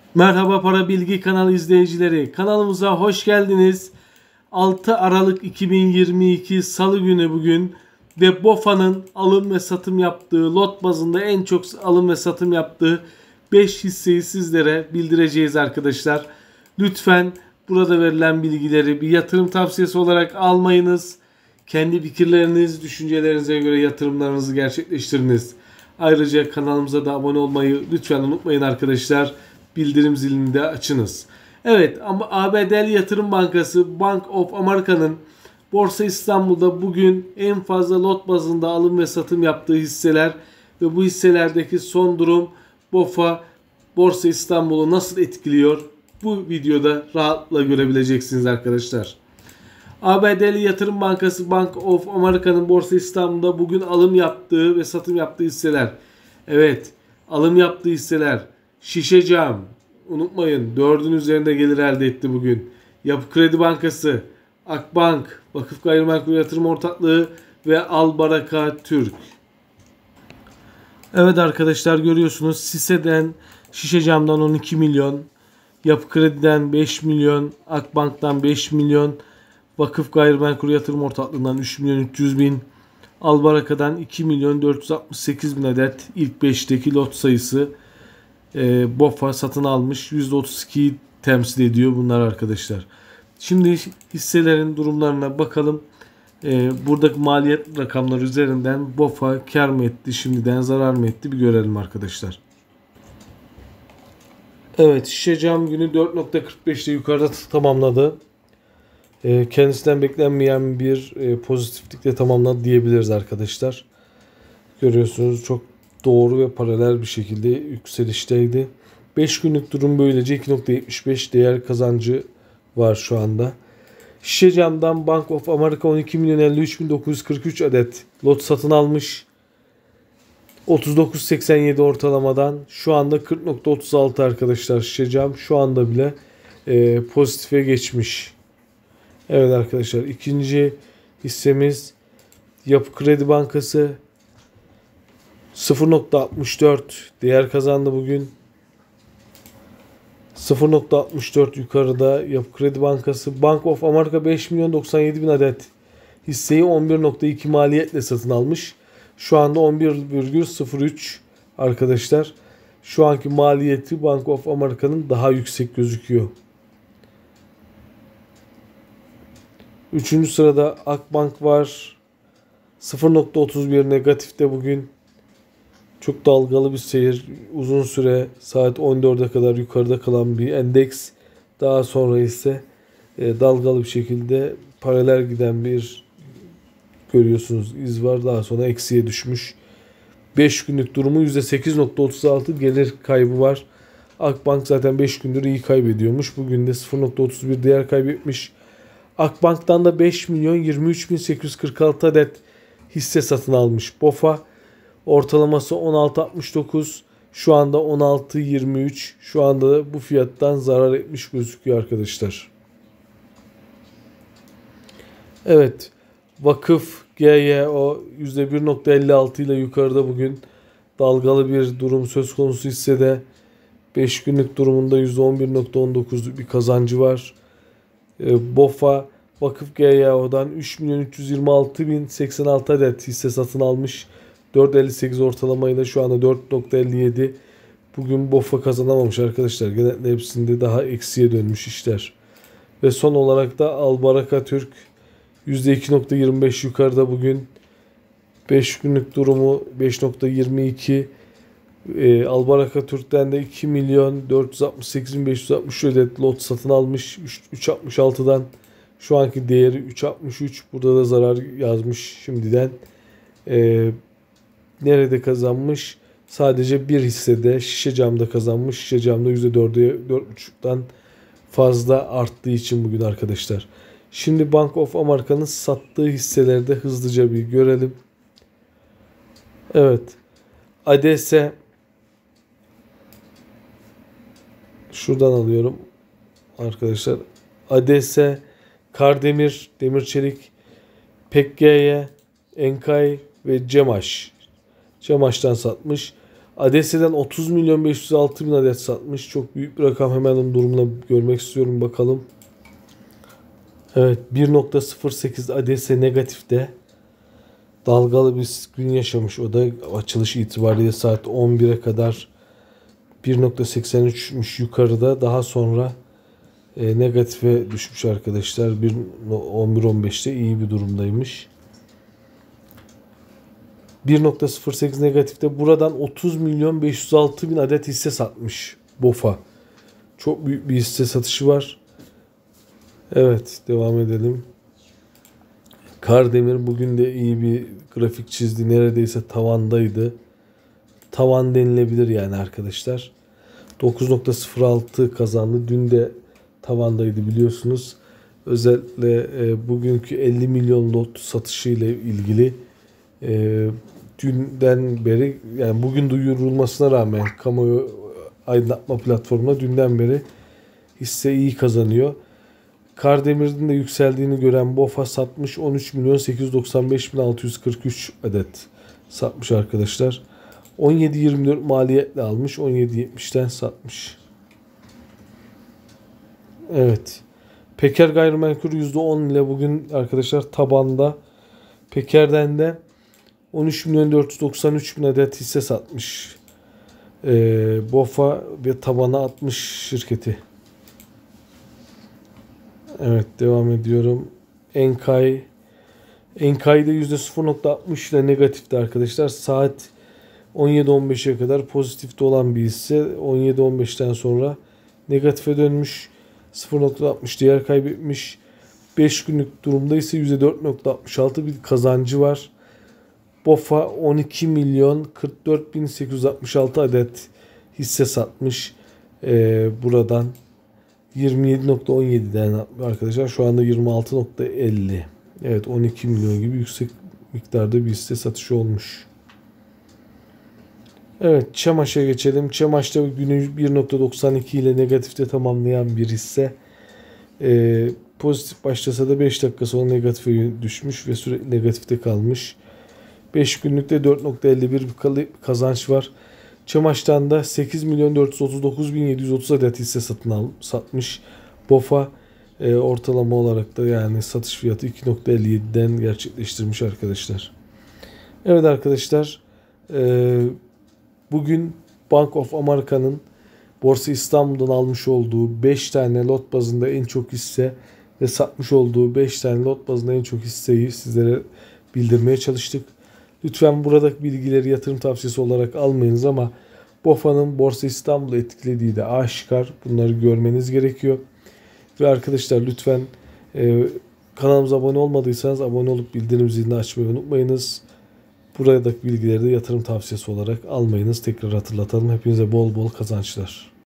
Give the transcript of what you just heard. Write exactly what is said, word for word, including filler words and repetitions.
Merhaba Para Bilgi kanalı izleyicileri. Kanalımıza hoş geldiniz. altı Aralık iki bin yirmi iki Salı günü bugün ve BOFA'nın alım ve satım yaptığı, lot bazında en çok alım ve satım yaptığı beş hisseyi sizlere bildireceğiz arkadaşlar. Lütfen burada verilen bilgileri bir yatırım tavsiyesi olarak almayınız. Kendi fikirleriniz, düşüncelerinize göre yatırımlarınızı gerçekleştiriniz. Ayrıca kanalımıza da abone olmayı lütfen unutmayın arkadaşlar. Bildirim zilini de açınız. Evet, ama A B D'li Yatırım Bankası Bank of America'nın Borsa İstanbul'da bugün en fazla lot bazında alım ve satım yaptığı hisseler ve bu hisselerdeki son durum BOFA Borsa İstanbul'u nasıl etkiliyor? Bu videoda rahatla görebileceksiniz arkadaşlar. A B D'li Yatırım Bankası Bank of America'nın Borsa İstanbul'da bugün alım yaptığı ve satım yaptığı hisseler. Evet, alım yaptığı hisseler. Şişecam, unutmayın, dördün üzerinde gelir elde etti bugün. Yapı Kredi Bankası, Akbank, Vakıf Gayrimenkul Yatırım Ortaklığı ve Albaraka Türk. Evet arkadaşlar, görüyorsunuz Sise'den, Şişecam'dan on iki milyon, Yapı Kredi'den beş milyon, Akbank'tan beş milyon, Vakıf Gayrimenkul Yatırım Ortaklığı'ndan üç milyon üç yüz bin, Albaraka'dan iki milyon dört yüz altmış sekiz bin adet ilk beşteki lot sayısı. E, BOFA satın almış. yüzde otuz ikiyi temsil ediyor bunlar arkadaşlar. Şimdi hisselerin durumlarına bakalım. E, buradaki maliyet rakamları üzerinden BOFA kar mı etti, şimdiden zarar mı etti bir görelim arkadaşlar. Evet, Şişecam günü dört nokta kırk beşte yukarıda tamamladı. E, kendisinden beklenmeyen bir e, pozitiflikle tamamladı diyebiliriz arkadaşlar. Görüyorsunuz çok doğru ve paralel bir şekilde yükselişteydi. beş günlük durum böylece iki nokta yetmiş beş değer kazancı var şu anda. Şişecam'dan Bank of America on iki milyon elli üç bin dokuz yüz kırk üç adet lot satın almış. otuz dokuz virgül seksen yedi ortalamadan şu anda kırk nokta otuz altı arkadaşlar Şişecam. Şu anda bile e, pozitife geçmiş. Evet arkadaşlar, ikinci hissemiz Yapı Kredi Bankası. sıfır nokta altmış dört değer kazandı bugün. sıfır nokta altmış dört yukarıda Yapı Kredi Bankası. Bank of America beş milyon doksan yedi bin adet hisseyi on bir nokta iki maliyetle satın almış. Şu anda on bir virgül sıfır üç arkadaşlar. Şu anki maliyeti Bank of America'nın daha yüksek gözüküyor. Üçüncü sırada Akbank var. sıfır nokta otuz bir negatifte bugün. Çok dalgalı bir seyir. Uzun süre saat on dörde kadar yukarıda kalan bir endeks. Daha sonra ise e, dalgalı bir şekilde paralel giden bir görüyorsunuz iz var. Daha sonra eksiye düşmüş. beş günlük durumu yüzde sekiz nokta otuz altı gelir kaybı var. Akbank zaten beş gündür iyi kaybediyormuş. Bugün de sıfır nokta otuz bir değer kaybetmiş. Akbank'tan da beş milyon yirmi üç bin sekiz yüz kırk altı adet hisse satın almış BOFA. Ortalaması on altı virgül altmış dokuz. Şu anda on altı virgül yirmi üç. Şu anda bu fiyattan zarar etmiş gözüküyor arkadaşlar. Evet. Vakıf G Y O yüzde bir nokta elli altı ile yukarıda bugün dalgalı bir durum söz konusu hissede. beş günlük durumunda yüzde on bir nokta on dokuz bir kazancı var. E, BOFA Vakıf G Y O'dan üç milyon üç yüz yirmi altı bin seksen altı adet hisse satın almış. dört nokta elli sekiz ortalamayla şu anda dört nokta elli yedi. Bugün BOFA kazanamamış arkadaşlar. Genelde hepsinde daha eksiye dönmüş işler. Ve son olarak da Albaraka Türk yüzde iki nokta yirmi beş yukarıda bugün. beş günlük durumu beş nokta yirmi iki. E, Albaraka Türk'ten de iki milyon dört yüz altmış sekiz bin beş yüz altmış adet lot satın almış. üç virgül altmış altıdan şu anki değeri üç virgül altmış üç. Burada da zarar yazmış şimdiden. E, nerede kazanmış? Sadece bir hissede Şişecam'da kazanmış. Şişecam'da yüzde dörde dört buçuktan fazla arttığı için bugün arkadaşlar. Şimdi Bank of America'nın sattığı hisseleri de hızlıca bir görelim. Evet. A D S şuradan alıyorum arkadaşlar. A D S, Kardemir, Demir Çelik, P E K G Y, Enkay ve Cemaş. Cemaş'tan satmış. A D S'den otuz milyon beş yüz altı bin adet satmış. Çok büyük bir rakam. Hemen onun durumuna görmek istiyorum. Bakalım. Evet, bir nokta sıfır sekiz A D S negatifte. Dalgalı bir gün yaşamış. O da açılış itibariyle saat on bire kadar bir nokta seksen üçmüş yukarıda. Daha sonra e, negatife düşmüş arkadaşlar. on bir on beşte iyi bir durumdaymış. bir nokta sıfır sekiz negatifte buradan otuz milyon beş yüz altı bin adet hisse satmış B O F A. Çok büyük bir hisse satışı var. Evet, devam edelim. Kardemir bugün de iyi bir grafik çizdi. Neredeyse tavandaydı. Tavan denilebilir yani arkadaşlar. dokuz nokta sıfır altı kazandı. Dün de tavandaydı biliyorsunuz. Özellikle e, bugünkü elli milyon lot satışı ile ilgili e, dünden beri, yani bugün duyurulmasına rağmen kamuoyu aydınlatma platformuna dünden beri hisse iyi kazanıyor. Kardemir'in de yükseldiğini gören B O F A satmış, on üç milyon sekiz yüz doksan beş bin altı yüz kırk üç adet satmış arkadaşlar. on yedi yirmi dört maliyetle almış, on yedi yetmişten satmış. Evet. Peker Gayrimenkul yüzde on ile bugün arkadaşlar tabanda. Peker'den de on üç milyon dört yüz doksan üç bin adet hisse satmış. Ee, B O F A ve tabana atmış şirketi. Evet, devam ediyorum. Enkay. Enkay'da yüzde sıfır nokta altmış ile negatifti arkadaşlar. Saat on yedi on beşe kadar pozitifte olan bir hisse. on yedi on beşten sonra negatife dönmüş. sıfır nokta altmış değer kaybetmiş. beş günlük durumda ise yüzde dört nokta altmış altı bir kazancı var. B O F A on iki milyon kırk dört bin sekiz yüz altmış altı adet hisse satmış. Ee, buradan yirmi yedi nokta on yedi'den arkadaşlar şu anda yirmi altı nokta elli. Evet, on iki milyon gibi yüksek miktarda bir hisse satışı olmuş. Evet, Çamaş'a geçelim. Çamaş'ta günü bir nokta doksan iki ile negatifte tamamlayan bir hisse. Ee, pozitif başlasa da beş dakika sonra negatife düşmüş ve sürekli negatifte kalmış. beş günlükte dört nokta elli bir bir kazanç var. Çamaş'tan da sekiz milyon dört yüz otuz dokuz bin yedi yüz otuz adet hisse satın al, satmış. B O F A e, ortalama olarak da yani satış fiyatı iki nokta elli yedi'den gerçekleştirmiş arkadaşlar. Evet arkadaşlar, e, bugün Bank of America'nın Borsa İstanbul'dan almış olduğu beş tane lot bazında en çok hisse ve satmış olduğu beş tane lot bazında en çok hisseyi sizlere bildirmeye çalıştık. Lütfen buradaki bilgileri yatırım tavsiyesi olarak almayınız ama B O F A'nın Borsa İstanbul'u etkilediği de aşikar. Bunları görmeniz gerekiyor. Ve arkadaşlar lütfen e, kanalımıza abone olmadıysanız abone olup bildirim zilini açmayı unutmayınız. Buradaki bilgileri de yatırım tavsiyesi olarak almayınız. Tekrar hatırlatalım. Hepinize bol bol kazançlar.